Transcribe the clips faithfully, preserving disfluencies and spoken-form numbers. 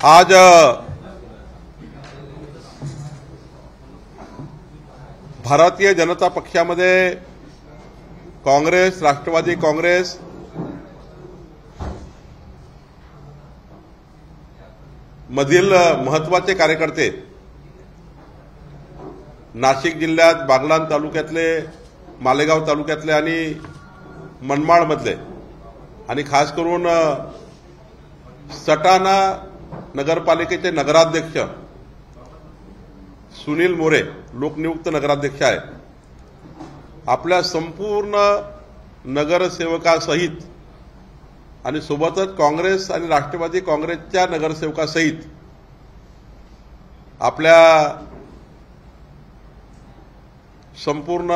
आज भारतीय जनता पक्षामध्ये काँग्रेस, राष्ट्रवादी काँग्रेस, मधील महत्त्वाचे कार्यकर्ते नाशिक जिल्ह्यात बागलाण तालुक्यातले, मालेगाव तालुक्यातले आणि मनमाडमधले आणि खास करून सटाणा नगरपालिकेचे नगराध्यक्ष सुनील मोरे लोकनियुक्त नगराध्यक्ष आहे. आपल्या संपूर्ण नगरसेवकासहित आणि सोबतच काँग्रेस आणि राष्ट्रवादी काँग्रेसच्या नगरसेवकासहित आपल्या संपूर्ण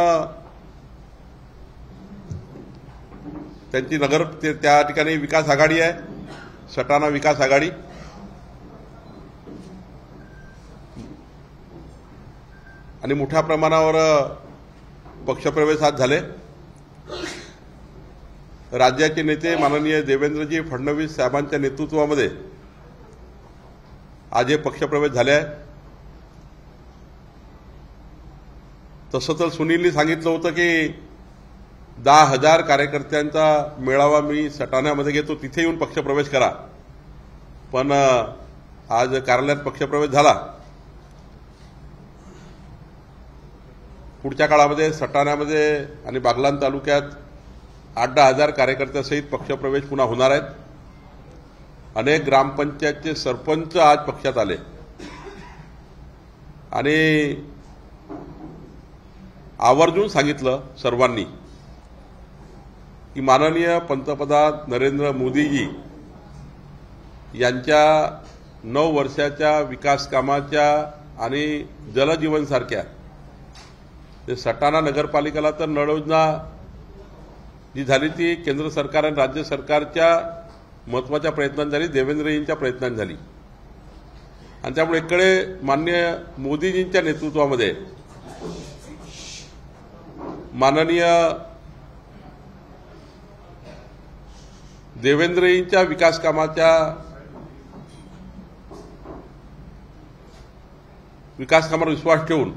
त्यांची नगर त्या ठिकाणी विकास आघाडी आहे, सटाणा विकास आघाडी. आणि मोठ्या प्रमाणावर पक्षप्रवेश आज झाले. राज्याचे नेते माननीय देवेंद्रजी फडणवीस साहेबांच्या नेतृत्वामध्ये आज हे पक्षप्रवेश झाले आहे. तसं तर सुनीलनी सांगितलं होतं की दहा हजार कार्यकर्त्यांचा मेळावा मी सटाण्यामध्ये घेतो, तिथे येऊन पक्षप्रवेश करा. पण आज कार्यालयात पक्षप्रवेश झाला. पुढच्या काळामध्ये सटाण्यामध्ये आणि बागलाण तालुक्यात आठ दहा हजार कार्यकर्त्यासहित पक्षप्रवेश पुन्हा होणार आहेत. अनेक ग्रामपंचायतचे सरपंच आज पक्षात आले आणि आवर्जून सांगितलं सर्वांनी की माननीय पंतप्रधान नरेंद्र मोदीजी यांच्या नऊ वर्षाच्या विकास कामाच्या आणि जलजीवन सारख्या सटाणा नगरपालिकेला तर नळ योजना जी झाली ती केंद्र सरकार आणि राज्य सरकारच्या महत्वाच्या प्रयत्नांनी झाली, देवेंद्रजींच्या प्रयत्नांनी झाली. आणि त्यामुळे एकडे माननीय मोदीजींच्या नेतृत्वामध्ये माननीय देवेंद्रजींच्या विकास कामाच्या विकास कामावर विश्वास ठेवून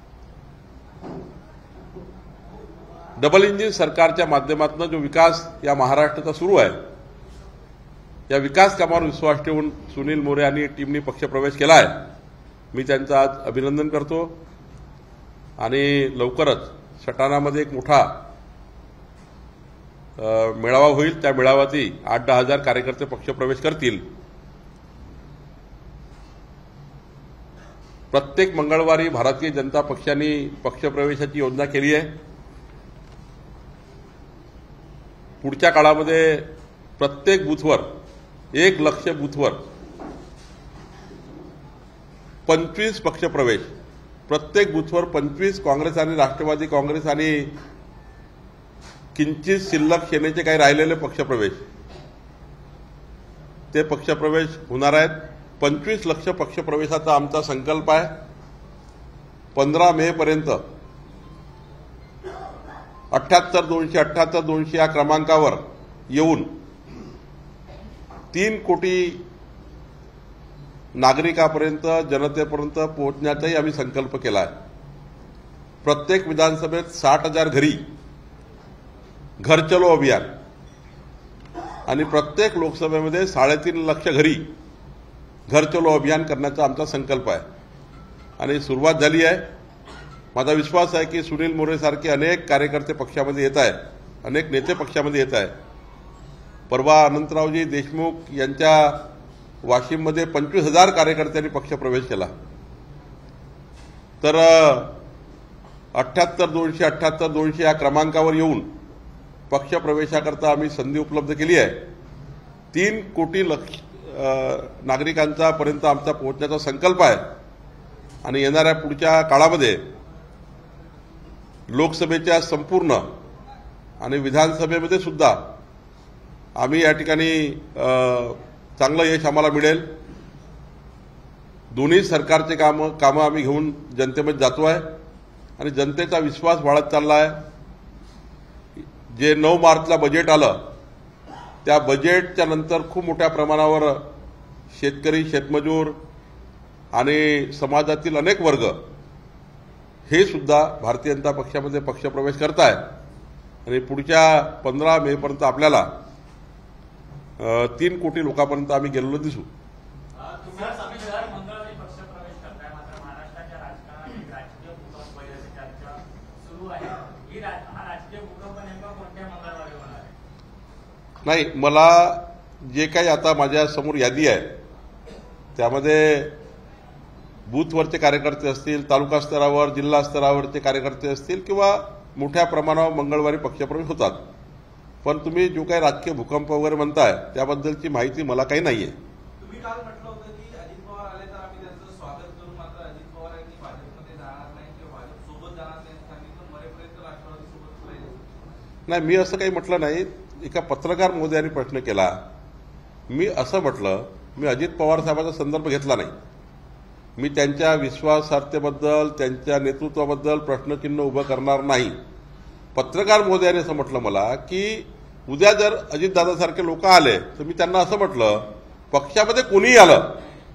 डबल इंजिन सरकारच्या माध्यमातून जो विकास या महाराष्ट्राचा सुरू आहे, या विकास कामावर विश्वास ठेवून सुनील मोरे आणि टीमनी पक्षप्रवेश केला आहे. मी त्यांचं आज अभिनंदन करतो आणि लवकरच सटाणामध्ये एक मोठा मेळावा होईल. त्या मेळाव्यातही आठ दहा हजार कार्यकर्ते पक्षप्रवेश करतील. प्रत्येक मंगळवारी भारतीय जनता पक्षाने पक्षप्रवेशाची योजना केली आहे. पुढच्या काळामध्ये प्रत्येक बूथवर एक लक्ष बूथवर पंचवीस पक्षप्रवेश, प्रत्येक बूथवर पंचवीस काँग्रेस आणि राष्ट्रवादी काँग्रेस आणि किंचित शिल्लक सेनेचे काही राहिलेले पक्षप्रवेश, ते पक्षप्रवेश होणार आहेत. पंचवीस लक्ष पक्षप्रवेशाचा आमचा संकल्प आहे. पंधरा मे पर्यंत अठ्ठ्याहत्तर दोनशे अठ्ठ्याहत्तर दोनशे या क्रमांकावर येऊन तीन कोटी नागरिकांपर्यंत, जनतेपर्यंत पोहोचण्याचाही आम्ही संकल्प केला आहे. प्रत्येक विधानसभेत साठ हजार घरी घर चलो अभियान आणि प्रत्येक लोकसभेमध्ये साडेतीन लक्ष घरी घर चलो अभियान करण्याचा आमचा संकल्प आहे आणि सुरुवात झाली आहे. माझा विश्वास आहे की सुनील मोरे सारखे अनेक कार्यकर्ते पक्षामध्ये येत आहेत, अनेक नेते पक्षामध्ये येत आहेत. परवा अनंतरावजी देशमुख यांच्या वाशिममध्ये पंचवीस हजार कार्यकर्त्यांनी पक्षप्रवेश केला. तर अठ्ठ्याहत्तर दोनशे अठ्ठ्याहत्तर दोनशे या क्रमांकावर येऊन पक्षप्रवेशाकरता आम्ही संधी उपलब्ध केली आहे. तीन कोटी लक्ष नागरिकांचा पर्यंत आमचा पोहोचण्याचा संकल्प आहे आणि येणाऱ्या पुढच्या काळामध्ये लोकसभेच्या संपूर्ण आणि विधानसभेमध्ये सुद्धा आम्ही या ठिकाणी चांगलं यश आम्हाला मिळेल. दोन्ही सरकारचे कामं कामं आम्ही घेऊन जनतेमध्ये जातो आहे आणि जनतेचा विश्वास वाढत चालला आहे. जे नऊ मार्चला बजेट आलं त्या बजेटच्या नंतर खूप मोठ्या प्रमाणावर शेतकरी, शेतमजूर आणि समाजातील अनेक वर्ग हे सुद्धा भारतीय जनता पक्षामध्ये पक्षप्रवेश करत आहेत आणि पुढच्या पंधरा मे पर्यंत आपल्याला तीन कोटी लोकांपर्यंत आम्ही गेलेलो दिसू. नाही, मला जे काही आता माझ्या समोर यादी आहे त्यामध्ये बूथवरचे कार्यकर्ते असतील, तालुका स्तरावर, जिल्हा स्तरावरचे कार्यकर्ते असतील किंवा मोठ्या प्रमाणावर मंगळवारी पक्षप्रवेश होतात. पण तुम्ही जो काही राजकीय भूकंप वगैरे म्हणताय त्याबद्दलची माहिती मला काही नाहीये. तुम्ही काल म्हटलं होतं की अजित पवार आले तर आम्ही त्यांचं स्वागत करू, मात्र अजित पवार यांनी भाजपमध्ये जाणार नाही किंवा भाजपसोबत जाणार नाही सांगितलं, मरेपर्यंत राष्ट्रवादी सोबत राहील. नाही, मी असं काही म्हटलं नाही. एका पत्रकार महोदयांनी प्रश्न केला. मी असं म्हटलं, मी अजित पवार साहेबांचा संदर्भ घेतला नाही. मी त्यांच्या विश्वासार्हतेबद्दल, त्यांच्या नेतृत्वाबद्दल प्रश्नचिन्ह उभं करणार नाही. पत्रकार महोदयांनी असं म्हटलं मला की उद्या जर अजितदादासारखे लोक आले तर मी त्यांना असं म्हटलं, पक्षामध्ये कोणीही आलं,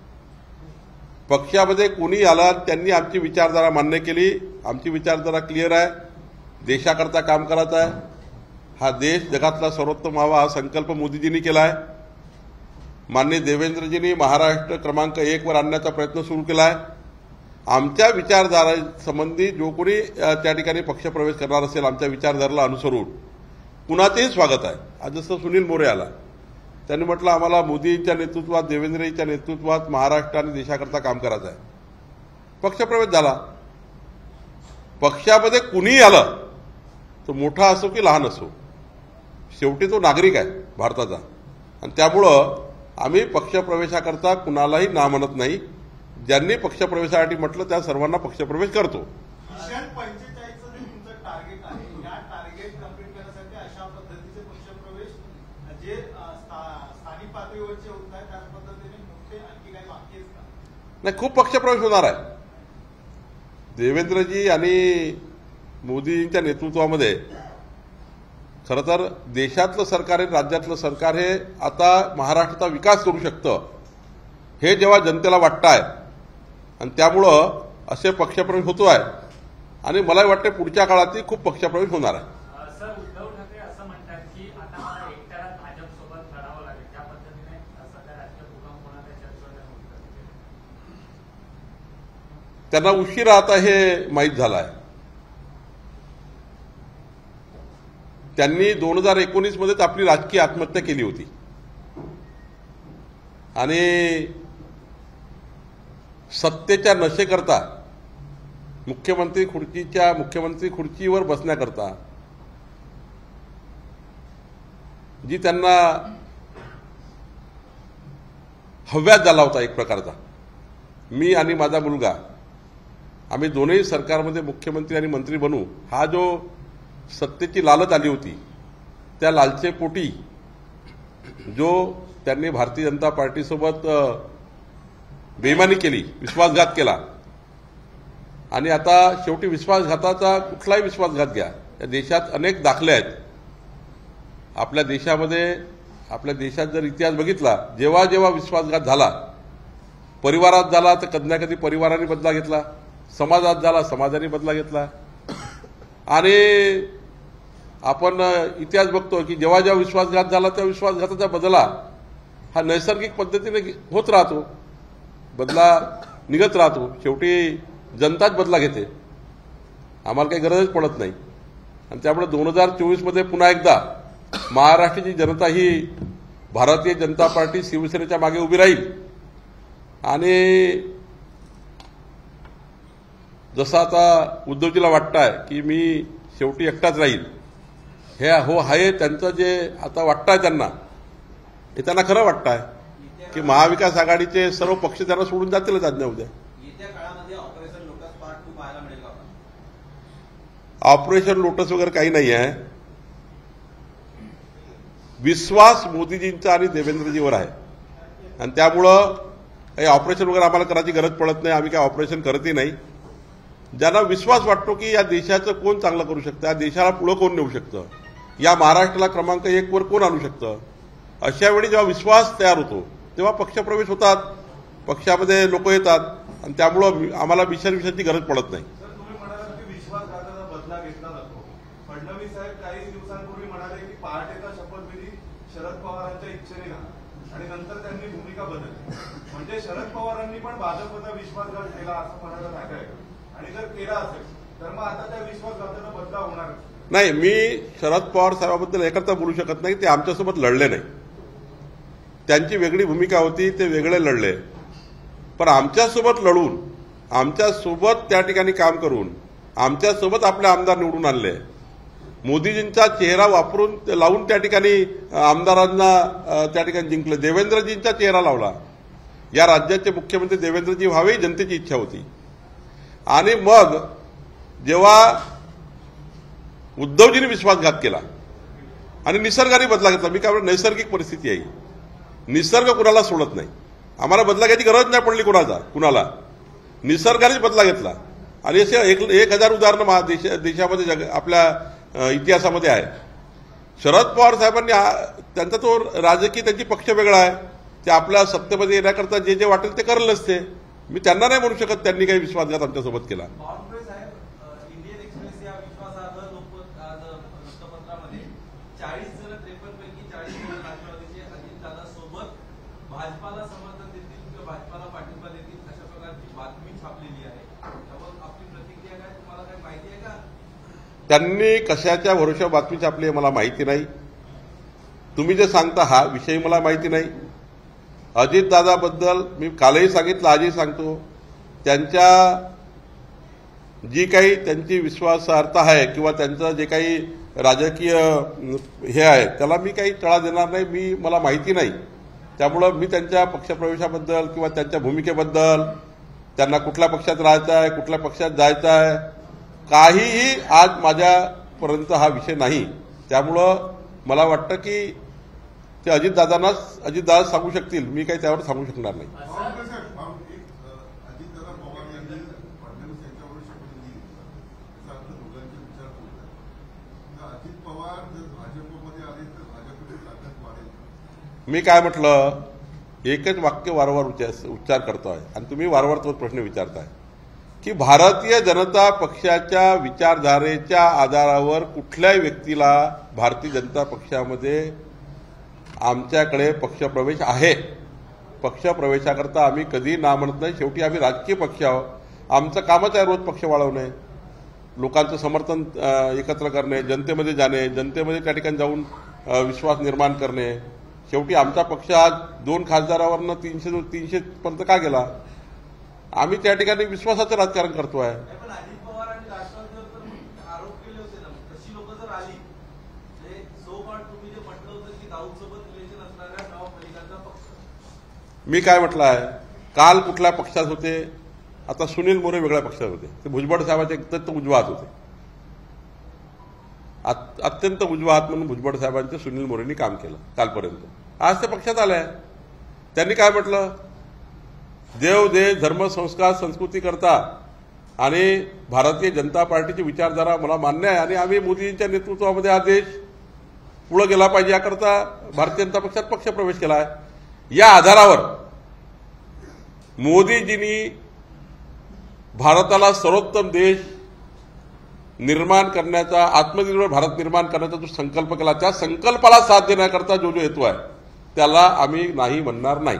पक्षामध्ये कोणी आलं, त्यांनी आमची विचारधारा मान्य केली. आमची विचारधारा क्लिअर आहे. देशाकरता काम करायचं आहे. हा देश जगातला सर्वोत्तम व्हावा हा संकल्प मोदीजींनी केला आहे. माननीय देवेंद्रजींनी महाराष्ट्र क्रमांक एक वर आणण्याचा प्रयत्न सुरू केला आहे. आमच्या विचारधारासंबंधी जो कोणी त्या ठिकाणी पक्षप्रवेश करणार असेल, आमच्या विचारधारेला अनुसरून कुणाचेही स्वागत आहे. आज जसं सुनील मोरे आला, त्यांनी म्हटलं आम्हाला मोदींच्या नेतृत्वात, देवेंद्रजींच्या नेतृत्वात महाराष्ट्र आणि देशाकरता काम करायचं आहे. पक्षप्रवेश झाला. पक्षामध्ये कुणीही आलं, तो मोठा असो की लहान असो, शेवटी तो नागरिक आहे भारताचा. आणि त्यामुळं आम्ही पक्षप्रवेशाकरता कुणालाही ना म्हणत नाही. ज्यांनी पक्षप्रवेशासाठी म्हटलं त्या सर्वांना पक्षप्रवेश करतो. मिशन पंचेचाळीसचं जे तुमचं टार्गेट आहे, या टार्गेट कंप्लीट करण्यासाठी अशा पद्धतीचे पक्षप्रवेश जे स्थानिक पातळीवरचे होत आहेत त्याच पद्धतीने मोठे आणखी काही बाकी आहेत का? नाही, खूप पक्षप्रवेश होणार आहे. देवेंद्रजी आणि मोदींच्या नेतृत्वामध्ये खरं तर देशातलं सरकार आणि राज्यातलं सरकार हे आता महाराष्ट्राचा विकास करू शकतं, हे जेव्हा जनतेला वाटतं आहे आणि त्यामुळं असे पक्षप्रवेश होतो आहे. आणि मला वाटते पुढच्या काळातही खूप पक्षप्रवेश होणार आहे. सर, उद्धव ठाकरे असं म्हणतात की आता मला एकट्याला भाजपसोबत लढावं लागेल, त्या पद्धतीने सध्या राजकीय भूकंप होण्याच्या चर्चेने त्यांना उशिरा आता हे माहीत झालं आहे. त्यांनी दोन हजार एकोणीस मध्येच आपली राजकीय आत्महत्या केली होती आणि सत्तेच्या नशेकरता, मुख्यमंत्री खुर्चीच्या मुख्यमंत्री खुर्चीवर बसण्याकरता जी त्यांना हव्यास झाला होता एक प्रकारचा, मी आणि माझा मुलगा आम्ही दोन्ही सरकारमध्ये मुख्यमंत्री आणि मंत्री बनू, हा जो सत्तेची लालच आली होती, त्या लालचेपोटी जो त्यांनी भारतीय जनता पार्टीसोबत बेईमानी केली, विश्वासघात केला. आणि आता शेवटी विश्वासघाताचा कुठलाही विश्वासघात घ्या, या देशात अनेक दाखले आहेत. आपल्या देशामध्ये, आपल्या देशात जर इतिहास बघितला, जेव्हा जेव्हा विश्वासघात झाला, परिवारात झाला तर कधी ना कधी परिवाराने बदला घेतला, समाजात झाला समाजाने बदला घेतला. आणि आपण इतिहास बघतो की जेव्हा जेव्हा विश्वासघात झाला त्या विश्वासघाताचा बदला हा नैसर्गिक पद्धतीने होत राहतो, बदला निघत राहतो. शेवटी जनताच बदला घेते, आम्हाला काही गरजच पडत नाही. आणि त्यामुळे दोन हजार चोवीस मध्ये पुन्हा एकदा महाराष्ट्राची जनता ही भारतीय जनता पार्टी शिवसेनेच्या मागे उभी राहील. आणि जसं आता उद्धवजीला वाटतं आहे की मी शेवटी एकटाच राहील, हे हो आहे त्यांचं जे आता वाटतं आहे त्यांना, हे त्यांना खरं वाटतं आहे की महाविकास आघाडीचे सर्व पक्ष त्यांना सोडून जातीलच आज ना उद्या. येत्या काळामध्ये ऑपरेशन लोटस पार्ट टू पाहायला मिळेल का? ऑपरेशन लोटस वगैरे काही नाही आहे. विश्वास मोदीजींचा आणि देवेंद्रजीवर आहे आणि त्यामुळं काही ऑपरेशन वगैरे आम्हाला करायची गरज पडत नाही. आम्ही काही ऑपरेशन करतही नाही. ज्यांना विश्वास वाटतो की या देशाचं कोण चांगलं करू शकतं, या देशाला पुढं कोण नेऊ शकतं, या महाराष्ट्राला क्रमांक एक वर कोण आणू शकतं, अशा वेळी जेव्हा विश्वास तयार होतो तेव्हा पक्षप्रवेश होतात, पक्षामध्ये लोक येतात आणि त्यामुळं आम्हाला विषय विषयाची गरज पडत नाही. सर, तुम्ही म्हणालात की विश्वासघाताचा बदला घेतला जातो. फडणवीस साहेब काही दिवसांपूर्वी म्हणाले की पहाटेचा शपथविधी शरद पवारांच्या इच्छेने झाला आणि नंतर त्यांनी भूमिका बदलली. म्हणजे शरद पवारांनी पण भाजपचा विश्वासघात केला असं म्हणायला लागत आहे. आणि जर केला असेल तर मग आता त्या विश्वासघाताचा बदला होणार नाही. मी शरद पवार साहेबांबद्दल एकरता बोलू शकत नाही. ते आमच्यासोबत लढले नाही, त्यांची वेगळी भूमिका होती, ते वेगळे लढले. पण आमच्यासोबत लढून, आमच्यासोबत त्या ठिकाणी काम करून, आमच्यासोबत आपले आमदार निवडून आणले. मोदीजींचा चेहरा वापरून लावून त्या ठिकाणी आमदारांना त्या ठिकाणी जिंकले. देवेंद्रजींचा चेहरा लावला. या राज्याचे मुख्यमंत्री देवेंद्रजी व्हावे जनतेची इच्छा होती. आणि मग जेव्हा उद्धवजींनी विश्वासघात केला आणि निसर्गाने बदला घेतला, मी काय नैसर्गिक परिस्थिती आहे, निसर्ग कुणाला सोडत नाही. आम्हाला बदला घ्यायची गरज नाही पडली कुणाचा कुणाला, निसर्गानेच बदला घेतला. आणि असे एक एक हजार उदाहरणं देश देशामध्ये जग आपल्या इतिहासामध्ये आहे. शरद पवार साहेबांनी त्यांचा तो राजकीय त्यांची पक्ष वेगळा आहे, ते आपल्या सत्तेमध्ये येण्याकरता जे जे वाटेल ते करेल असते. मी त्यांना नाही म्हणू शकत त्यांनी काही विश्वासघात आमच्यासोबत केला. इंडियन एक्सप्रेस या विश्वासार्ह वृत्तपत्रामध्ये चाळीस जण त्रेपन्न पैकी चाळीस जण राष्ट्रवादीचे अजितदादा सोबत भाजपाला समर्थन देतील किंवा भाजपाला पाठिंबा देतील अशा प्रकारची बातमी छापलेली आहे. त्यावर आपली प्रतिक्रिया काय, तुम्हाला काय माहिती आहे का? त्यांनी कशाच्या भरोश्यावर बातमी छापली मला माहिती नाही. तुम्ही जे सांगता हा विषय मला माहिती नाही. अजितदादाबद्दल मी कालही सांगितलं, आजही सांगतो, त्यांच्या जी काही त्यांची विश्वासार्हता आहे किंवा त्यांचं जे काही राजकीय हे आहे त्याला मी काही तळा देणार नाही. मी मला माहिती नाही, त्यामुळं मी त्यांच्या पक्षप्रवेशाबद्दल किंवा त्यांच्या भूमिकेबद्दल, त्यांना कुठल्या पक्षात राहायचं आहे, कुठल्या पक्षात जायचं आहे, काहीही आज माझ्यापर्यंत हा विषय नाही. त्यामुळं मला वाटतं की ते अजितदादांनाच अजितदादा सांगू शकतील, मी काही त्यावर सांगू शकणार नाही. मी काय म्हटलं, एकच वाक्य वारंवार उच्चार करतोय आणि तुम्ही वारंवार तोच प्रश्न विचारताय की भारतीय जनता पक्षाच्या विचारधारेच्या आधारावर कुठल्याही व्यक्तीला भारतीय जनता पक्षामध्ये आमच्याकडे पक्षप्रवेश आहे. पक्षप्रवेशाकरता आम्ही कधी ना म्हणत नाही. शेवटी आम्ही राजकीय पक्ष आहोत. आमचं कामच आहे रोज पक्ष वाढवणे, लोकांचं समर्थन एकत्र करणे, जनतेमध्ये जाणे, जनतेमध्ये त्या ठिकाणी जाऊन विश्वास निर्माण करणे. शेवटी आमचा पक्ष आज दोन खासदारावरनं तीनशे तीनशे पर्यंत का गेला? आम्ही त्या ठिकाणी विश्वासाचं राजकारण करतोय. पण अजित पवार आणि राष्ट्रवादीवर तर आरोप केले होते ना, तशी लोक जर आली सो कॉल्ड तुम्ही जे म्हटलं होतं की दाऊद सोबत रिलेशन असणाऱ्या नवाब पक्ष, मी काय म्हटलं आहे, काल कुठल्या पक्षात होते, आता सुनील मोरे वेगळ्या पक्षात होते. ते भुजबळ साहेबांचे अत्यंत उजवा हात होते, अत्यंत उजवा हात म्हणून भुजबळ साहेबांचे सुनील मोरेंनी काम केलं कालपर्यंत. आज ते पक्षात आले. त्यांनी काय म्हटलं, देव देश धर्म संस्कार संस्कृती करता आणि भारतीय जनता पार्टीची विचारधारा मला मान्य आहे आणि आम्ही मोदींच्या नेतृत्वामध्ये हा देश पुढे गेला पाहिजे याकरता भारतीय जनता पक्षात पक्षप्रवेश केला आहे. या आधारावर मोदीजींनी भारताला सर्वोत्तम देश निर्माण करण्याचा, आत्मनिर्भर भारत निर्माण करण्याचा जो संकल्प केला, त्या संकल्पाला साथ देण्याकरता जो जो हेतू आहे त्याला आम्ही नाही म्हणणार नाही.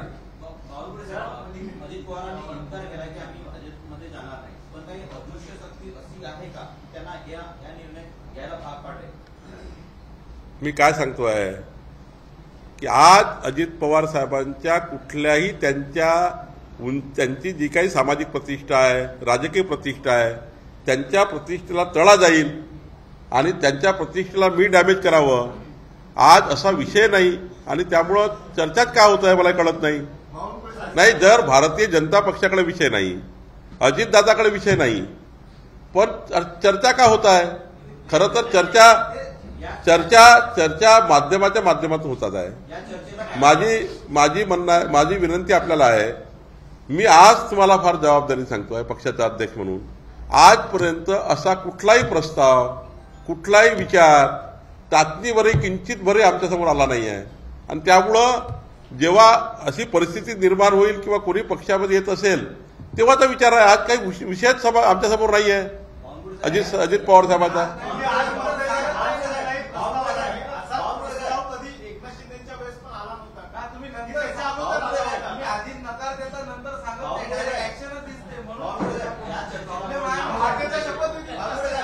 अजित पवारांनी इन्कार केला की आम्ही भाजपमध्ये जाणार नाही, पण काही अदृश्य शक्ती अशी आहे का त्यांना या निर्णय घ्यायला भाग पाडेल? मी काय सांगतोय की आज अजित पवार साहेबांच्या कुठल्याही त्यांच्या त्यांची जी काही सामाजिक प्रतिष्ठा आहे, राजकीय प्रतिष्ठा आहे, त्यांच्या प्रतिष्ठेला तडा जाईल आणि त्यांच्या प्रतिष्ठेला मी डॅमेज करावं आज असा विषय नाही. आणि त्यामुळं चर्चाच काय होत आहे मला कळत नाही. नाही, जर भारतीय जनता पक्षाकडे विषय नाही, अजितदादाकडे विषय नाही, पण चर्चा का होत आहे? खरं तर चर्चा चर्चा चर्चा माध्यमाच्या माध्यमातून होतात आहे. माझी माझी म्हणणं माझी विनंती आपल्याला आहे, मी आज तुम्हाला फार जबाबदारी सांगतोय पक्षाचा अध्यक्ष म्हणून, आजपर्यंत असा कुठलाही प्रस्ताव, कुठलाही विचार तातडीवरही किंचितभरही आमच्यासमोर आला नाही आहे. आणि त्यामुळं जेव्हा अशी परिस्थिती निर्माण होईल किंवा कोणी पक्षामध्ये येत असेल तेव्हाचा विचार आहे. आज काही विष- विषयच सभा आमच्या समोर नाही आहे अजित अजित पवार साहेबांचा. म्हणजे आज मध्ये आज नाही, प्रस्ताव आला आहे. असा प्रस्ताव कधी एकनाथ शिंदेच्या वेळेस पण आला नव्हता का तुम्ही की नंतर त्याच्या अगोदर आला होता. तुम्ही आधी नकार देता नंतर सांगत नाही डायरेक्ट ऍक्शनच दिसते म्हणून प्रॉब्लेम भारताच्या शपथविधी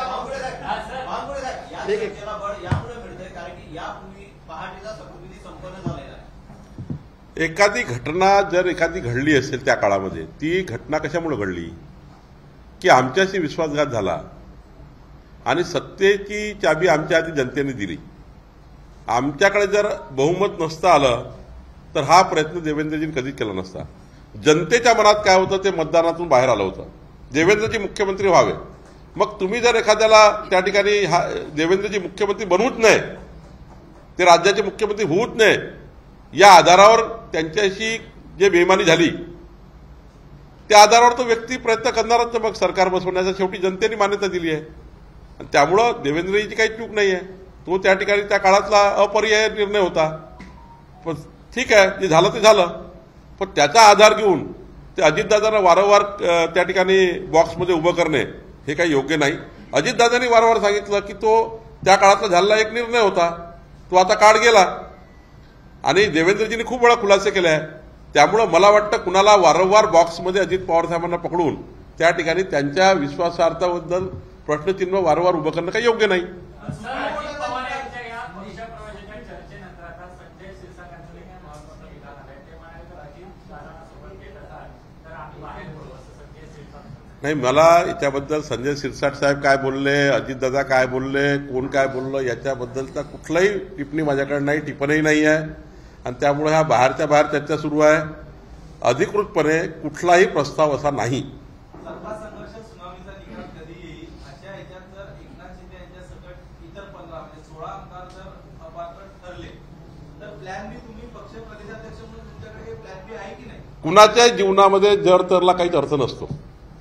या चर्चेला बळ यामुळे मिळतंय कारण की यापूर्वी पहाटेचा शपथविधी संपन्न झालेला आहे. एखादी घटना जर एखादी घडली असेल त्या काळामध्ये ती घटना कशामुळे घडली की आमच्याशी विश्वासघात झाला आणि सत्तेची चाबी आमच्या हाती जनतेने दिली. आमच्याकडे जर बहुमत नसतं आलं तर हा प्रयत्न देवेंद्रजींनी कधीच केला नसता. जनतेच्या मनात काय होतं ते मतदानातून बाहेर आलं होतं. देवेंद्रजी मुख्यमंत्री व्हावे. मग तुम्ही जर एखाद्याला त्या ठिकाणी हा देवेंद्रजी मुख्यमंत्री बनवूच नाही, ते राज्याचे मुख्यमंत्री होऊच नाही, या आधारावर त्यांच्याशी जे बेईमानी झाली त्या आधारावर तो व्यक्ती प्रयत्न करणारच. मग सरकार बसवण्याचा शेवटी जनतेने मान्यता दिली आहे आणि त्यामुळं देवेंद्रजीची काही चूक नाही आहे. तो त्या ठिकाणी त्या काळातला अपर्यायी निर्णय होता. पण ठीक आहे, जे झालं ते झालं. पण त्याचा आधार घेऊन ते अजितदादांना वारंवार त्या ठिकाणी बॉक्समध्ये उभं करणे हे काही योग्य नाही. अजितदादांनी वारंवार सांगितलं की तो त्या काळातला झालेला एक निर्णय होता, तो आता काळ गेला आणि देवेंद्रजींनी खूप वेळा खुलासे केले आहे. त्यामुळं मला वाटतं कुणाला वारंवार बॉक्समध्ये अजित पवार साहेबांना पकडून त्या ठिकाणी त्यांच्या विश्वासार्थाबद्दल प्रश्नचिन्ह वारंवार उभं करणं काही योग्य नाही. सर, अजित पवार यांच्या या पक्षप्रवेशाच्या चर्चेनंतर आता संजय क्षीरसागरांचं देखील महत्त्वाचं विधान आलंय. ते म्हणाले तर अजित दादांसोबत घेत असाल तर आम्ही बाहेर पडू असं संजय क्षीरसागर. नाही, मला याच्याबद्दल संजय शिरसाट साहेब काय बोलले, अजितदादा काय बोलले, कोण काय बोललं याच्याबद्दलचा कुठलाही टिप्पणी माझ्याकडे नाही, टिप्पणीही नाही आहे. आणि त्यामुळे ह्या बाहेरच्या बाहेर चर्चा सुरू आहे. अधिकृतपणे कुठलाही प्रस्ताव असा नाही. सत्ता संघर्ष सुनावणीचा निकाल कधी येईल अशा ह्याच्यात जर एकनाथ शिंदे यांच्या सकट इतर पंधरा म्हणजे सोळा आमदार जर अपात्र ठरले तर प्लॅन बी तुम्ही पक्ष प्रदेशाध्यक्ष म्हणून तुमच्याकडे प्लॅन बी आहे की नाही? कुणाच्याही जीवनामध्ये जर तरला काहीच अर्थ नसतो.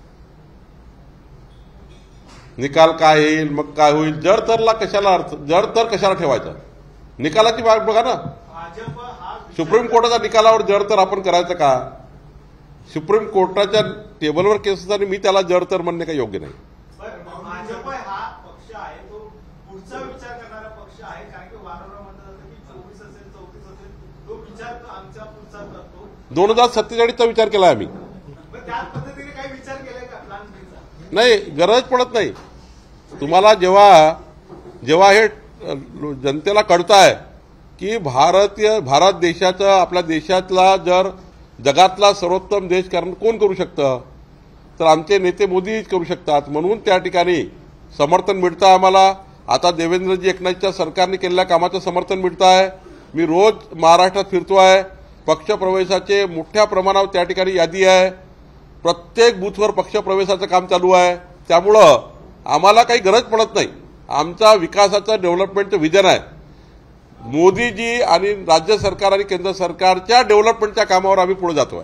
निकाल काय येईल मग काय होईल, जर तरला कशाला अर्थ, जर तर कशाला ठेवायचा. निकालाची बाब बघा ना. भाजप हा सुप्रीम कोर्टाच्या निकालावर जर तर आपण करायचं का? सुप्रीम कोर्टाच्या टेबलवर केस असताना मी त्याला जर तर म्हणणे काही योग्य नाही. बरं, भाजप हा पक्ष आहे तो पुढचा विचार करणारा पक्ष आहे कारण की वारंवार म्हणतात जातं की चोवीस असेल चौतीस असेल तो विचार तो आमचा पुढचा करतो. दोन हजार सत्तेचाळीसचा विचार केला आम्ही. पण त्याच पद्धतीने काही विचार केलाय का प्लॅन बीचा? नाही, गरज पडत नाही. तुम्हाला जेव्हा जेव्हा हे जनतेला कळतं आहे की भारतीय भारत देशाचा आपल्या देशातला जर जगातला सर्वोत्तम देश कारण कोण करू शकतं तर आमचे नेते मोदीच करू शकतात. म्हणून त्या ठिकाणी समर्थन मिळतं आम्हाला. आता देवेंद्रजी एकनाथच्या सरकारने केलेल्या कामाचं समर्थन मिळतं आहे. मी रोज महाराष्ट्रात फिरतो आहे. पक्षप्रवेशाचे मोठ्या प्रमाणावर त्या ठिकाणी यादी आहे. प्रत्येक बूथवर पक्षप्रवेशाचं काम चालू आहे. त्यामुळं आम्हाला काही गरज पडत नाही. आमचा विकासाचं डेव्हलपमेंटचं विजन आहे. मोदीजी आणि राज्य सरकार आणि केंद्र सरकारच्या डेव्हलपमेंटच्या कामावर आम्ही पुढे जातोय.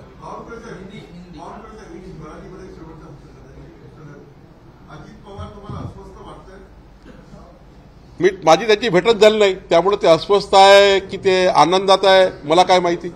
अजित पवार तुम्हाला अस्वस्थ वाटतंय? मी माझी त्याची भेटच झाली नाही, त्यामुळे ते अस्वस्थ आहे की ते आनंदात आहे मला काय माहिती.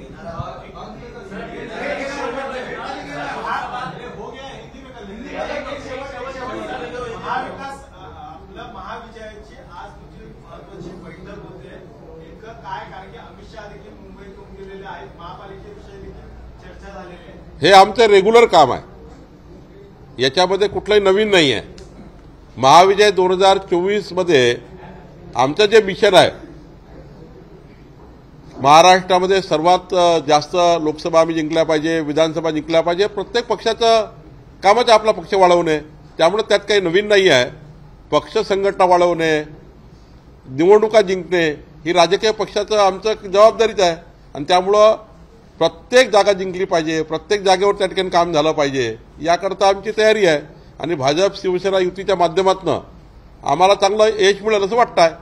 महाविकास आपल्या महाविजयाची आज तुमची महत्वाची बैठक होते. नेमकं काय कारण की अमित शहा देखील मुंबईतून गेलेले आहेत. महापालिकेविषयी देखील चर्चा झालेली आहे. हे आमचं रेग्युलर काम आहे. याच्यामध्ये कुठलंही नवीन नाही आहे. महाविजय दोन हजार चोवीस मध्ये आमचं जे मिशन आहे महाराष्ट्रामध्ये सर्वात जास्त लोकसभा आम्ही जिंकल्या पाहिजे, विधानसभा जिंकल्या पाहिजे. प्रत्येक पक्षाचं कामच आपला पक्ष वाढवणे. त्यामुळे त्यात काही नवीन नाही आहे. पक्ष संघटना वाढवणे, निवडणुका जिंकणे ही राजकीय पक्षाचं आमचं जबाबदारीच आहे. आणि त्यामुळं प्रत्येक जागा जिंकली पाहिजे, प्रत्येक जागेवर त्या ठिकाणी काम झालं पाहिजे याकरता आमची तयारी आहे. आणि भाजप शिवसेना युतीच्या माध्यमातून आम्हाला चांगलं यश मिळेल असं वाटतं आहे.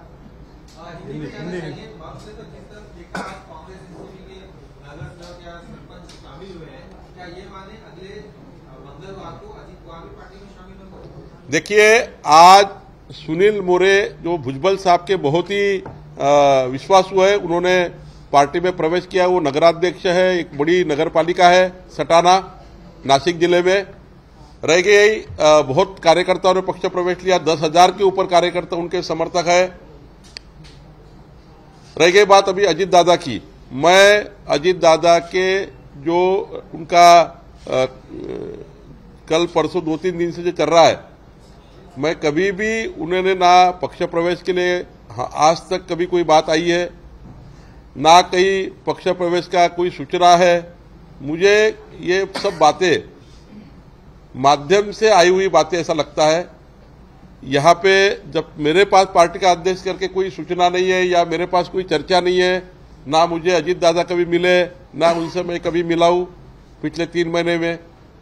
देखिए, आज सुनील मोरे जो भुजबल साहब के बहुत ही विश्वासु है, उन्होंने पार्टी में प्रवेश किया वो नगराध्यक्ष है, एक बड़ी नगर पालिका है सटाना, नासिक जिले में। रह गई बहुत कार्यकर्ताओं ने पक्ष प्रवेश लिया, दस हजार के ऊपर कार्यकर्ता उनके समर्थक है। रह गई बात अभी अजीत दादा की। मैं अजीत दादा के जो उनका आ, कल परसों दो तीन दिन से जो चल रहा है, मैं कभी भी उन्होंने ना पक्ष प्रवेश के लिए आज तक कभी कोई बात आई है, ना कहीं पक्ष प्रवेश का कोई सूचना है। मुझे ये सब बातें माध्यम से आई हुई बातें ऐसा लगता है। यहाँ पे जब मेरे पास पार्टी का अध्यक्ष करके कोई सूचना नहीं है या मेरे पास कोई चर्चा नहीं है, ना मुझे अजीत दादा कभी मिले, ना उनसे मैं कभी मिला हूँ पिछले तीन महीने में।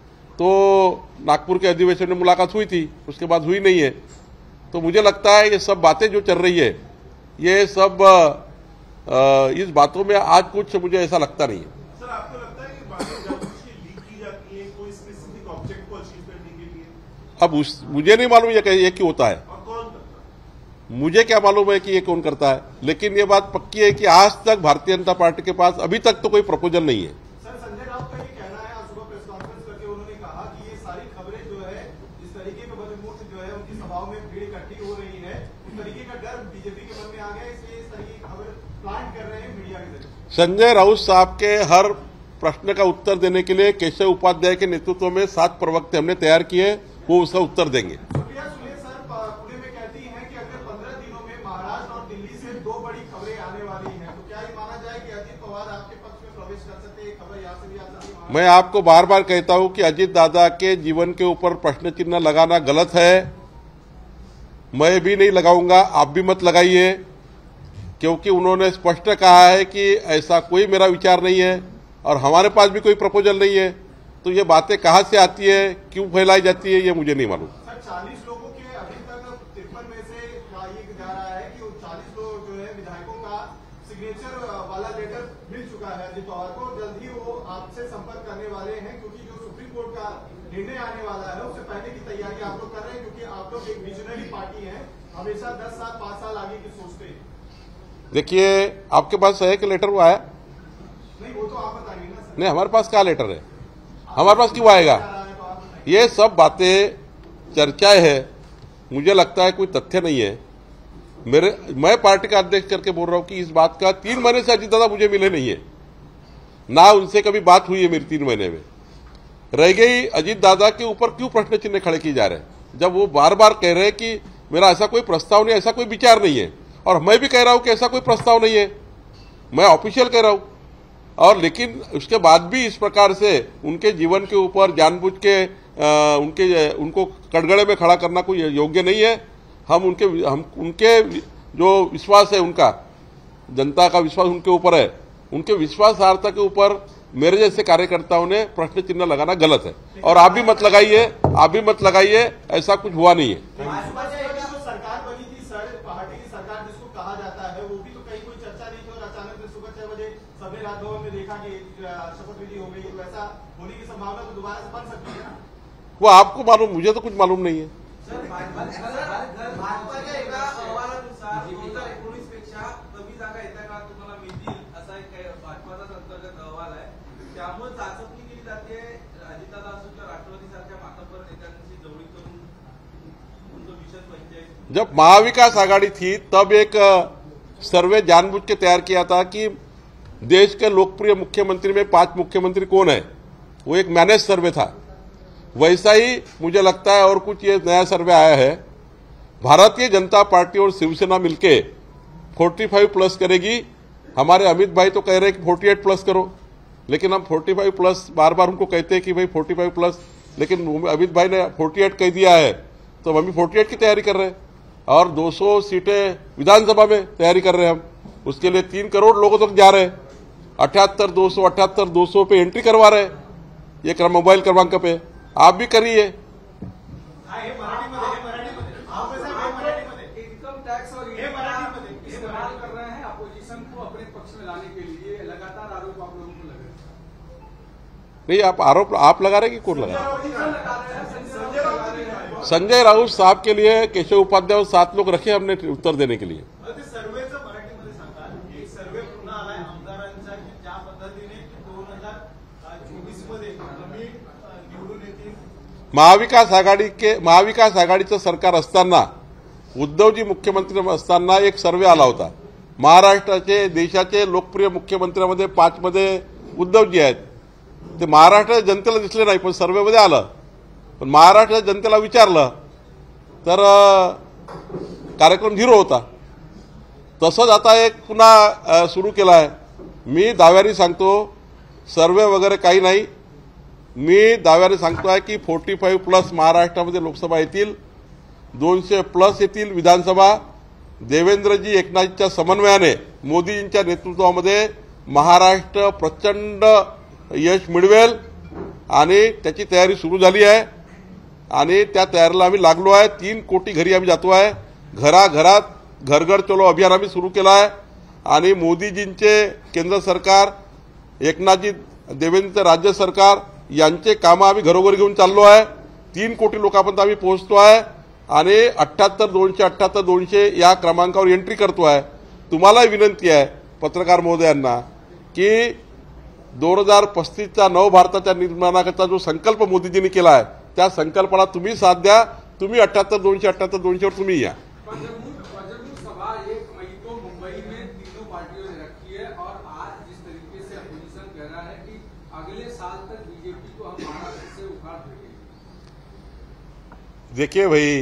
तो नागपुर के अधिवेशन में मुलाकात हुई थी, उसके बाद हुई नहीं है। तो मुझे लगता है ये सब बातें जो चल रही है, ये सब आ, इस बातों में आज कुछ मुझे ऐसा लगता नहीं है। सर, आपको लगता है कि बातें जानबूझ के लीक की जाती है कोई स्पेसिफिक ऑब्जेक्ट को अचीव करने के लिए? अब उस मुझे नहीं मालूम ये, ये क्यों होता है, और कौन करता है? मुझे क्या मालूम है कि ये कौन करता है, लेकिन ये बात पक्की है कि आज तक भारतीय जनता पार्टी के पास अभी तक तो कोई प्रपोजल नहीं है। सर, संजय राउत का ये कहना है, आज सुबह प्रेस कॉन्फ्रेंस करके उन्होंने कहा कि ये सारी खबरें जो है, इस तरीके के बदमूर्त जो है उनकी सभाओं में भीड़ इकट्ठी हो रही है, उस तरीके का डर बीजेपी के मन में आ गया, इसलिए इस तरीके की खबर प्लांट कर रहे हैं मीडिया के जरिए। संजय राउत साहब के हर प्रश्न का उत्तर देने के लिए केशव उपाध्याय के नेतृत्व में सात प्रवक्ते हमने तैयार किए, वो उसका उत्तर देंगे। सुप्रिया सुले सर पुणे में कहती हैं कि अगले पंद्रह दिनों में महाराष्ट्र और दिल्ली से दो बड़ी खबरें आने वाली हैं, तो क्या ये माना जाए कि अजीत पवार आपके पक्ष में प्रवेश कर सकते हैं? खबर यहाँ से भी आ सकती है। मैं आपको बार बार कहता हूं कि अजीत दादा के जीवन के ऊपर प्रश्न चिन्ह लगाना गलत है। मैं भी नहीं लगाऊंगा, आप भी मत लगाइए, क्योंकि उन्होंने स्पष्ट कहा है कि ऐसा कोई मेरा विचार नहीं है और हमारे पास भी कोई प्रपोजल नहीं है। तो ये बातें कहां से आती है, क्यों फैलाई जाती है, ये मुझे नहीं मालूम। सर, चालीस लोगों के अभी तक तिरपन में से ये जा रहा है कि चालीस लोग जो है विधायकों का सिग्नेचर वाला लेटर मिल चुका है अजीत पवार को। जल्द ही वो आपसे संपर्क करने वाले हैं, क्योंकि जो सुप्रीम कोर्ट का निर्णय आने वाला है उससे पहले की तैयारी आप लोग कर रहे हैं, क्योंकि आप लोग एक विजनरी पार्टी है, हमेशा दस साल पांच साल आगे की सोचते हैं। देखिए, आपके पास है कि लेटर वो आया? नहीं, वो तो आप बताइए ना सर। नहीं, हमारे पास क्या लेटर है, हमारे पास क्यों आएगा? ये सब बातें चर्चाएं है, मुझे लगता है कोई तथ्य नहीं है। मेरे मैं पार्टी का अध्यक्ष करके बोल रहा हूं कि इस बात का तीन महीने से अजीत दादा मुझे मिले नहीं है, ना उनसे कभी बात हुई है मेरी तीन महीने में। रह गई अजीत दादा के ऊपर क्यों प्रश्न चिन्ह खड़े किए जा रहे हैं, जब वो बार बार कह रहे हैं कि मेरा ऐसा कोई प्रस्ताव नहीं, ऐसा कोई विचार नहीं है, और मैं भी कह रहा हूं कि ऐसा कोई प्रस्ताव नहीं है, मैं ऑफिशियल कह रहा हूं। और लेकिन उसके बाद भी इस प्रकार से उनके जीवन के ऊपर जानबूझ के आ, उनके उनको कटघरे में खड़ा करना कोई योग्य नहीं है। हम उनके हम उनके जो विश्वास है, उनका जनता का विश्वास उनके ऊपर है, उनके विश्वासार्हता के ऊपर मेरे जैसे कार्यकर्ताओं ने प्रश्न चिन्ह लगाना गलत है। और आप भी मत लगाइए, आप भी मत लगाइए, ऐसा कुछ हुआ नहीं है। सरकार बनी थी सर, पार्टी की सरकार जिसको कहा जाता है, वो भी तो कहीं कोई चर्चा नहीं थी और अचानक से सुबह छह बजे सबने राजभवन में देखा कि शपथ विधि हो गई, तो ऐसा होने की संभावना तो दोबारा से बन सकती है ना? वो आपको मालूम, मुझे तो कुछ मालूम नहीं है। सर, भाजपाच्या एका अहवालानुसार दोन हजार एकोणीस पेक्षा कमी जागा येत्या काळात तुम्हाला मिळतील, असा एक भाजपाचाच अंतर्गत अहवाल आहे। त्यामुळे चाचपणी केली जाते अजितदादा असो किंवा राष्ट्रवादीसारख्या मातब्बर नेत्यांची जवळीक करून उनका विशेष पंचायत। जब महाविकास आघाड़ी थी तब एक सर्वे जानबूझ के तैयार किया था कि देश के लोकप्रिय मुख्यमंत्री में पांच मुख्यमंत्री कौन है, वो एक मैनेज सर्वे था। वैसा ही मुझे लगता है और कुछ ये नया सर्वे आया है। भारतीय जनता पार्टी और शिवसेना मिलके पैंतालीस प्लस करेगी। हमारे अमित भाई तो कह रहे हैं कि अड़तालीस प्लस करो, लेकिन हम पैंतालीस प्लस बार बार उनको कहते हैं कि भाई पैंतालीस प्लस, लेकिन अमित भाई ने अड़तालीस कह दिया है, तो हम भी अड़तालीस की तैयारी कर रहे हैं। और दो सौ सीटें विधानसभा में तैयारी कर रहे हैं हम, उसके लिए तीन करोड़ लोगों तक जा रहे हैं। अठहत्तर दो सौ अठहत्तर दो सौ पे एंट्री करवा रहे हैं, ये क्रम मोबाइल क्रमांक पे। आप भी करिए। इनकम टैक्स और इस्तेमाल कर रहे हैं अपोजिशन को अपने पक्ष में लाने के लिए, लगातार आरोप आप लोगों को लग रहे हैं। नहीं, आप आरोप आप लगा रहे हैं कि कौन लगा रहे? संजय राउत साहब के लिए केशव उपाध्याय और सात लोग रखे हमने उत्तर देने के लिए। सर्वेचं मराठीमध्ये सांगा, एक सर्वे पूर्ण आलाय आमदार कमी अ, निवडून येतील. महाविकास आघाडी के महाविकास आघाडीचं सरकार असताना उद्धवजी मुख्यमंत्री असताना एक सर्वे आला होता. महाराष्ट्राचे देशाचे लोकप्रिय मुख्यमंत्र्यांमध्ये पाच मध्ये उद्धवजी आहेत. ते महाराष्ट्राच्या जनतेला दिसले नाही, पण सर्वेमध्ये आलं. पण महाराष्ट्राच्या जनतेला विचारलं तर अ, कार्यक्रम झिरो होता. तसंच आता एक पुन्हा सुरू केला आहे. मी दाव्याने सांगतो, सर्वे वगैरे काही नाही, मी दाव्याने सांगतोय की फोर्टी फाईव्ह प्लस महाराष्ट्रामध्ये लोकसभा येतील, दोनशे प्लस येतील विधानसभा. देवेंद्रजी एकनाथच्या समन्वयाने मोदीजींच्या नेतृत्वामध्ये महाराष्ट्र प्रचंड यश मिळवेल आणि त्याची तयारी सुरू झाली आहे आणि त्या तयारीला आम्ही लागलो आहे. तीन कोटी घरी आम्ही जातो आहे. घराघरात घर घर चलो अभियान आम्ही सुरू केलं आहे आणि मोदीजींचे केंद्र सरकार, एकनाथजी देवेंद्रचं राज्य सरकार यांचे कामं आम्ही घरोघरी घेऊन चाललो आहे. तीन कोटी लोकांपर्यंत आम्ही पोहोचतो आहे आणि अठ्ठ्याहत्तर दोनशे अठ्ठ्याहत्तर दोनशे या क्रमांकावर एंट्री करतो आहे. तुम्हालाही विनंती आहे पत्रकार महोदयांना की दोन हजार पस्तीसचा नव भारताच्या निर्माणाकरता जो संकल्प मोदीजींनी केला आहे त्या संकल्पाला तुम्ही साथ द्या. तुम्ही अठ्ठ्याहत्तर दोनशे अठ्ठ्याहत्तर दोनशेवर तुम्ही या. वज्रमूठ वज्रमूठ सभा एक मई को मुंबई में तीनों पार्टियों ने रखी है और आज जिस तरीके से अपोजिशन कह रहा है कि अगले साल तक बीजेपी को हम महाराष्ट्र से उखाड़ देंगे. देखिए भाई,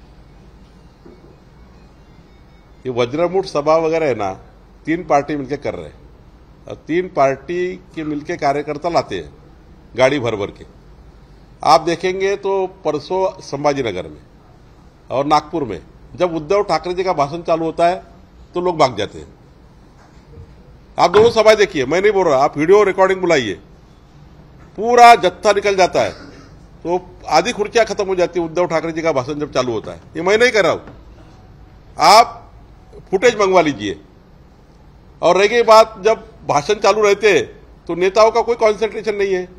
ये वज्रमूठ सभा वगैरह है ना, तीन पार्टी मिलके कर रहे हैं और तीन पार्टी के मिलके कार्यकर्ता लाते हैं गाड़ी भर भर के. आप देखेंगे तो परसों संभाजीनगर में और नागपुर में जब उद्धव ठाकरे जी का भाषण चालू होता है तो लोग भाग जाते हैं. आप दोनों सभाएं देखिए, मैं नहीं बोल रहा, आप वीडियो रिकॉर्डिंग बुलाइए, पूरा जत्था निकल जाता है. तो आधी खुर्चियां खत्म हो जाती है उद्धव ठाकरे जी का भाषण जब चालू होता है. ये मैं नहीं कर रहा हूं, आप फुटेज मंगवा लीजिए. और रह गई बात, जब भाषण चालू रहते तो नेताओं का कोई कॉन्सेंट्रेशन नहीं है.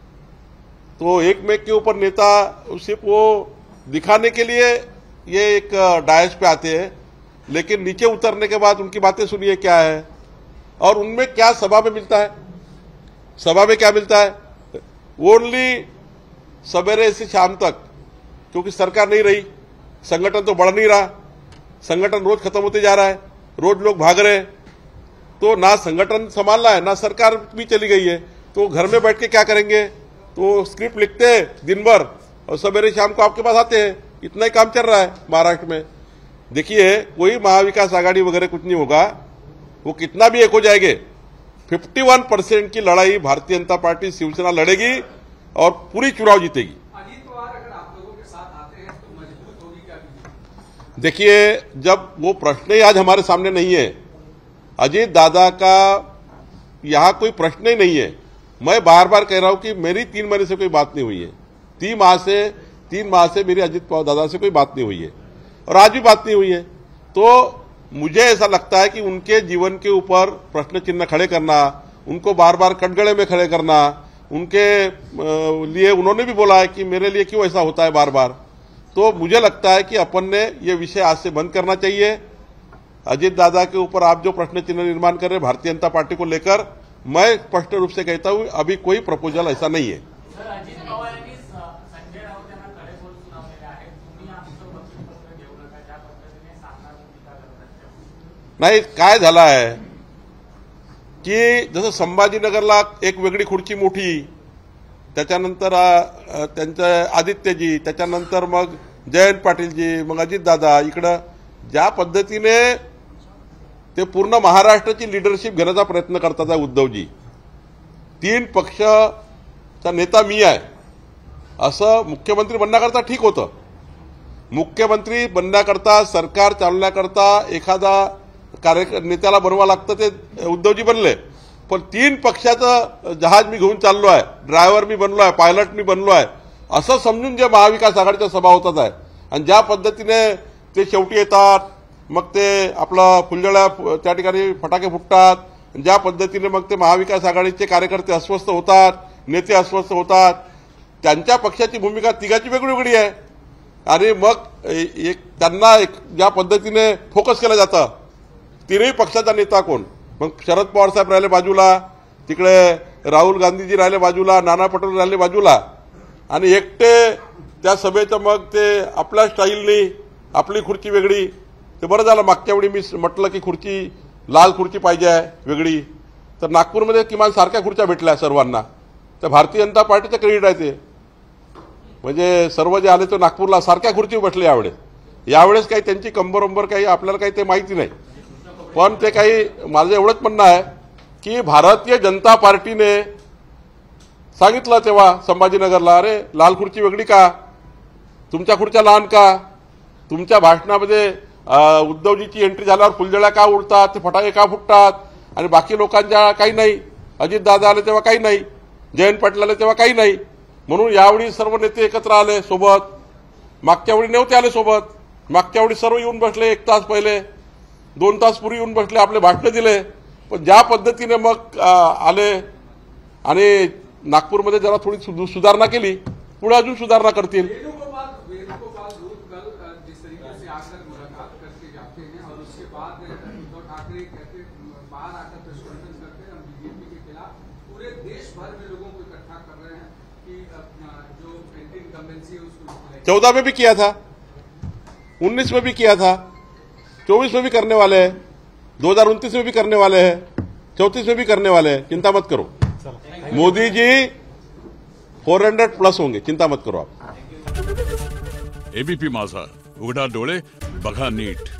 तो एक मेक के ऊपर नेता सिर्फ वो दिखाने के लिए ये एक डायस पे आते हैं, लेकिन नीचे उतरने के बाद उनकी बातें सुनिए क्या है और उनमें क्या सभा में मिलता है. सभा में क्या मिलता है? ओनली सवेरे से शाम तक, क्योंकि सरकार नहीं रही, संगठन तो बढ़ नहीं रहा, संगठन रोज खत्म होते जा रहा है, रोज लोग भाग रहे हैं. तो ना संगठन संभालना है, ना सरकार भी चली गई है. तो घर में बैठ के क्या करेंगे? तो स्क्रिप्ट लिखते हैं दिन भर और सवेरे शाम को आपके पास आते हैं. इतना ही काम चल रहा है महाराष्ट्र में. देखिए, कोई महाविकास आघाड़ी वगैरह कुछ नहीं होगा. वो कितना भी एक हो जाएंगे, इक्यावन परसेंट की लड़ाई भारतीय जनता पार्टी शिवसेना लड़ेगी और पूरी चुनाव जीतेगी. अजीत पवार अगर आप लोगों के साथ आते हैं तो मजबूत होगी क्या बीजेपी? देखिए, जब वो प्रश्न ही आज हमारे सामने नहीं है, अजीत दादा का यहां कोई प्रश्न ही नहीं है. मैं बार बार कह रहा हूं कि मेरी तीन महीने से कोई बात नहीं हुई है. तीन माह से तीन माह से मेरी अजीत पवार दादा से कोई बात नहीं हुई है और आज भी बात नहीं हुई है. तो मुझे ऐसा लगता है कि उनके जीवन के ऊपर प्रश्न चिन्ह खड़े करना, उनको बार बार कटघरे में खड़े करना, उनके लिए उन्होंने भी बोला है कि मेरे लिए क्यों ऐसा होता है बार बार. तो मुझे लगता है कि अपन ने ये विषय आज से बंद करना चाहिए. अजीत दादा के ऊपर आप जो प्रश्न चिन्ह निर्माण कर रहे हैं भारतीय जनता पार्टी को लेकर, मैं स्पष्ट रूप से कहता हूं अभी कोई प्रपोजल ऐसा नहीं है. सर, अजित पवार यांनी संजय राऊत यांना कडे बोल सुनावलेले आहेत. तुम्ही आमचं वक्तव्य घेऊ नका, ज्या पद्धतीने सामना भूमिका करतात. नाही, काय झालं आहे की जसं संभाजीनगरला एक वेगळी खुर्ची मोठी, त्याच्यानंतर त्यांचं आदित्यजी, त्याच्यानंतर मग जयंत पाटीलजी, मग अजितदादा, इकडं ज्या पद्धतीने ते पूर्ण महाराष्ट्राची लीडरशिप घेण्याचा प्रयत्न करतात आहे उद्धवजी. तीन पक्षाचा नेता मी आहे असं मुख्यमंत्री बनण्याकरता ठीक होतं. मुख्यमंत्री बनण्याकरता, सरकार चालवण्याकरता एखादा कार्य नेत्याला बनवा लागतं, ते उद्धवजी बनले. पण तीन पक्षाचं जहाज मी घेऊन चाललो आहे, ड्रायव्हर मी बनलो आहे, पायलट मी बनलो आहे असं समजून जे महाविकास आघाडीच्या सभा होतात आहे आणि ज्या पद्धतीने ते शेवटी येतात, मग ते आपलं फुलझड्या त्या ठिकाणी फटाके फुटतात, ज्या पद्धतीने मग ते महाविकास आघाडीचे कार्यकर्ते अस्वस्थ होतात, नेते अस्वस्थ होतात, त्यांच्या पक्षाची भूमिका तिघाची वेगवेगळी आहे. आणि मग एक त्यांना एक ज्या पद्धतीने फोकस केलं जातं, तीनही पक्षाचा नेता कोण, मग शरद पवार साहेब राहिले बाजूला, तिकडे राहुल गांधीजी राहिले बाजूला, नाना पटोले राहिले बाजूला आणि एकटे त्या सभेचं मग ते आपल्या स्टाईलनी आपली खुर्ची वेगळी. ते बरं झालं मागच्या वेळी मी म्हटलं की खुर्ची लाल खुर्ची पाहिजे आहे वेगळी, तर नागपूरमध्ये किमान सारख्या खुर्च्या भेटल्या सर्वांना. तर भारतीय जनता पार्टीचं क्रेडिट आहे ते. म्हणजे सर्व जे आले तो नागपूरला सारख्या खुर्ची बसले यावेळेस. यावेळेस काही त्यांची कंबरंबर काही आपल्याला काही ते माहिती नाही. पण ते काही माझं एवढंच म्हणणं आहे की भारतीय जनता पार्टीने सांगितलं तेव्हा संभाजीनगरला, अरे लाल खुर्ची वेगळी का, तुमच्या खुर्च्या लहान का, तुमच्या भाषणामध्ये उद्धवजीची एंट्री झाल्यावर फुलझड्या का उडतात, ते फटाके का फुटतात आणि बाकी लोकांच्या काही नाही. अजित दादा आले तेव्हा काही नाही, जयंत पाटील आले तेव्हा काही नाही. म्हणून यावेळी सर्व नेते एकत्र आले सोबत. मागच्या वेळी नव्हते आले सोबत. मागच्या वेळी सर्व येऊन बसले एक तास पहिले, दोन तास पूर्वी येऊन बसले, आपले भाषण दिले. पण ज्या पद्धतीने मग आले आणि नागपूरमध्ये जरा थोडी सुधारणा केली, पुढे अजून सुधारणा करतील. वेणुगोपाल वेणुगोपाल धूत कल जिस तरीके से आकर मुलाकात करके जाते हैं और उसके बाद उद्धव ठाकरे कहते बाहर आकर प्रेस कॉन्फ्रेंस करते हैं, हम बीजेपी के खिलाफ पूरे देश भर में लोगों को इकट्ठा कर रहे हैं कि जो एंटी इनकम्बेंसी है उसको. चौदह में भी किया था, उन्नीस में भी किया था, चौबीस में भी करने वाले हैं, दो हजार उनतीस में भी करने वाले हैं, चौतीस में भी करने वाले हैं. चिंता मत करो, Modi ji four hundred plus होंगे, चिंता मत करो आप. एबीपी माझा, उघडा डोळे बघा नीट.